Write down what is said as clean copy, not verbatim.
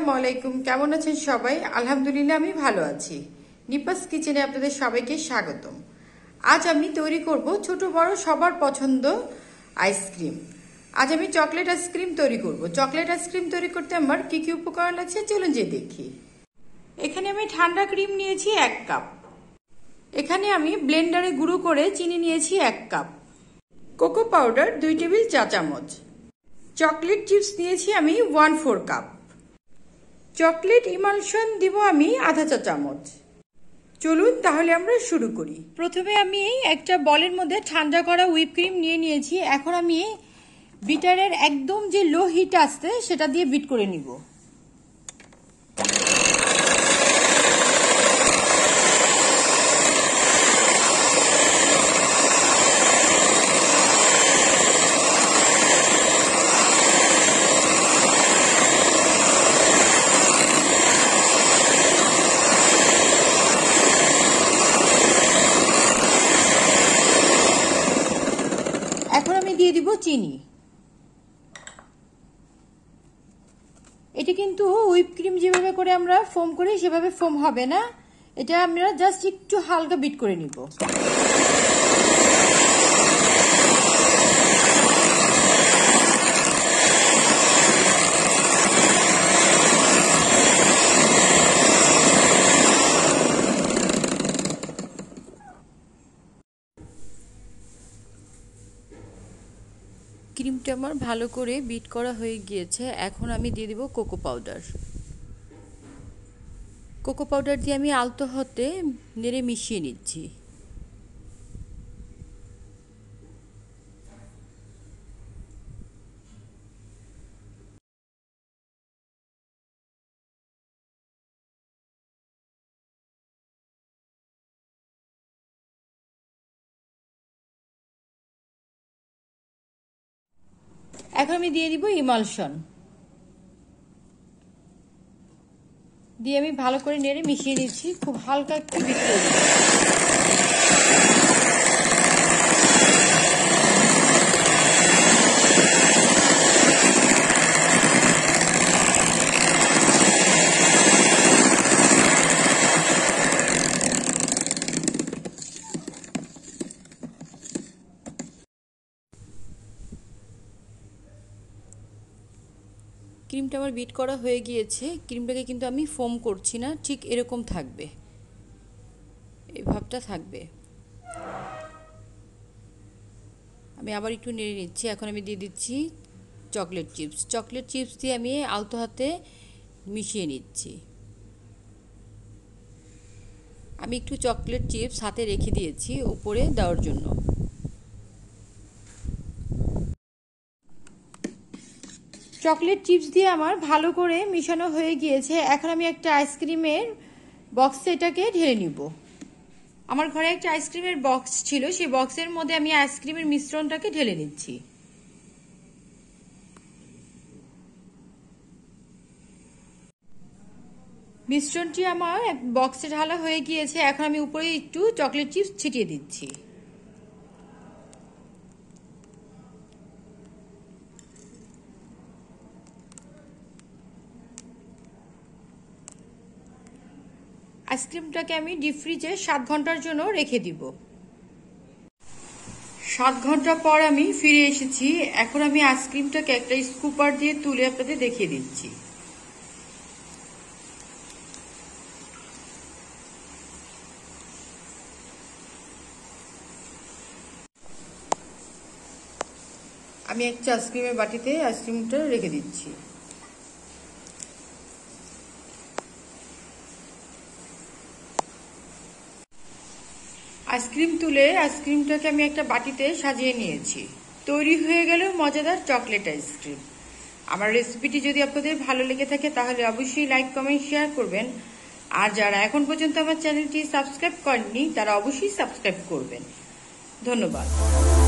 আসসালামু আলাইকুম। কেমন আছেন সবাই? আলহামদুলিল্লাহ আমি ভালো আছি। নিপাস কিচেনে আপনাদের সবাইকে স্বাগতম। আজ আমি তৈরি করব ছোট বড় সবার পছন্দ আইসক্রিম। আজ আমি চকলেট আইসক্রিম তৈরি করব। চকলেট আইসক্রিম তৈরি করতে আমার কি কি উপকরণ লাগছে চলুন যে দেখি। এখানে আমি ঠান্ডা ক্রিম নিয়েছি 1 কাপ। এখানে আমি ব্লেন্ডারে গুঁড়ো করে চিনি নিয়েছি 1 কাপ। কোকো পাউডার 2 টেবিল চা চামচ। চকলেট চিপস নিয়েছি আমি 1/4 কাপ। চকলেট ইমালশন দিব আমি আধা চা চামচ। চলুন তাহলে আমরা শুরু করি। প্রথমে আমি একটা বলের মধ্যে ঠান্ডা করা হুইপ ক্রিম নিয়ে নিয়েছি। এখন আমি বিটারের একদম যে লো হিট আসছে সেটা দিয়ে বিট করে নিব। এখন আমি দিয়ে দিব চিনি। এটা কিন্তু হুইপ ক্রিম যেভাবে করে আমরা ফোম করি সেভাবে ফোম হবে না, এটা আমরা জাস্ট একটু হালকা বিট করে নিব। ক্রিমটা আমার ভালো করে বিট করা হয়ে গিয়েছে। এখন আমি দিয়ে দিব কোকো পাউডার। কোকো পাউডার দিয়ে আমি আলতো হাতে নেড়ে মিশিয়ে নিচ্ছি। এখন আমি দিয়ে দিব ইমালশন, দিয়ে আমি ভালো করে নেড়ে মিশিয়ে নিচ্ছি। খুব হালকা একটু বিট করে দিচ্ছি। ক্রিমটা আমার বিট করা হয়ে গিয়েছে। ক্রিমটাকে কিন্তু আমি ফোম করছি না, ঠিক এরকম থাকবে, এই ভাবটা থাকবে। আমি আবার একটু নেড়ে নিচ্ছি। এখন আমি দিয়ে দিচ্ছি চকলেট চিপস। চকলেট চিপস দিয়ে আমি আলতো হাতে মিশিয়ে নিচ্ছি। আমি একটু চকলেট চিপস হাতে রেখে দিয়েছি উপরে দেওয়ার জন্য। চকলেট চিপস দিয়ে আমার ভালো করে মিশানো হয়ে গিয়েছে। এখন আমি একটা আইসক্রিমের বক্সে এটাকে ঢেলে নিব। আমার ঘরে একটা আইসক্রিমের বক্স ছিল, সেই বক্সের মধ্যে আমি আইসক্রিমের মিশ্রণটাকে ঢেলে নিচ্ছি। মিশ্রণটি আমার এক বক্সে ঢালা হয়ে গিয়েছে। এখন আমি উপরে একটু চকলেট চিপস ছিটিয়ে দিচ্ছি। আইসক্রিমটাকে আমি ডিপ ফ্রিজে 7 ঘন্টার জন্য রেখে দিব। 7 ঘন্টা পর আমি ফিরে এসেছি। এখন আমি আইসক্রিমটাকে একটা স্কুপার দিয়ে তুলে আপনাদের দেখিয়ে দিচ্ছি। আমি একটা আইসক্রিমের বাটিতে আইসক্রিমটা রেখে দিচ্ছি। আইসক্রিম তুলে আইসক্রিমটাকে আমি একটা বাটিতে সাজিয়ে নিয়েছি। তৈরি হয়ে গেল মজাদার চকলেট আইসক্রিম। আমার রেসিপিটি যদি আপনাদের ভালো লেগে থাকে তাহলে অবশ্যই লাইক কমেন্ট শেয়ার করবেন। আর যারা এখন পর্যন্ত আমার চ্যানেলটি সাবস্ক্রাইব করেননি তারা অবশ্যই সাবস্ক্রাইব করবেন। ধন্যবাদ।